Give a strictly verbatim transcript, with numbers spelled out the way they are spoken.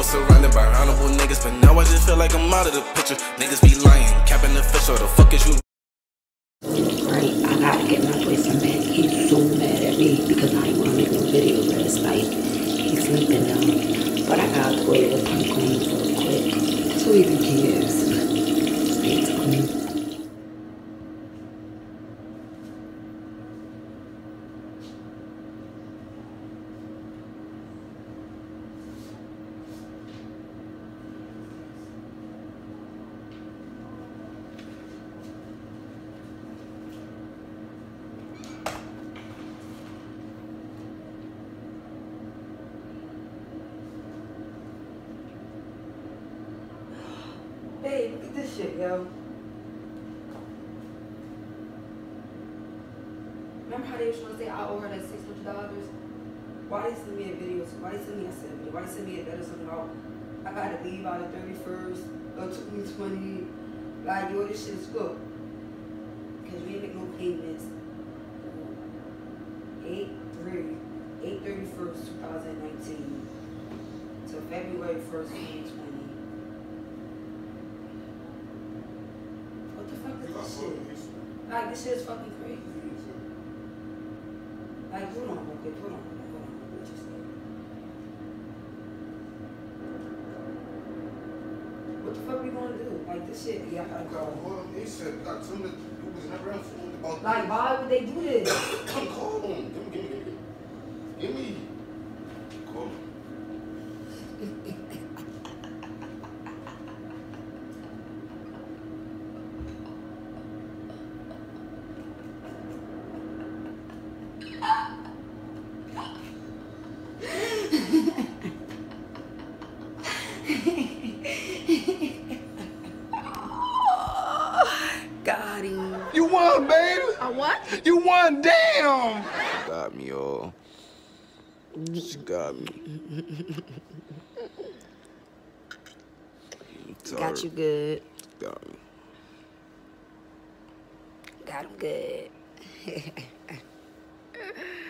surrounded by honorable niggas, but now I just feel like I'm out of the picture. Niggas be lying, capping the fish, or the fuck is you? Right, I gotta get my boyfriend back. He's so mad at me because I ain't wanna make no video last night. He's sleeping now, but I gotta go to the punk room real quick so he can cares. Stay tuned. Babe, look at this shit, yo. Remember how they was trying to say I owe her that six hundred dollars? Why they send me a video? Why they send me a video? Why they send me a letter something about I gotta leave out the thirty-first, or took me twenty. Like, yo, this shit is good. Because we ain't make no payments. eight three, eight thirty-first, two thousand nineteen to February first, twenty twenty. What the fuck is this shit? Like, this shit is fucking crazy. Like, hold on, okay, hold on, hold on, what you say? What the fuck we gonna do? Like, this shit, yeah, I gotta call. They said, got some that you was never informed about. Like, why would they do this? Come call them. Give me, give me, give me. Give me. Call them. Got him. You won, baby. I won? You won, damn. Got me, y'all. She got me. Got you good. Got me. Got him good.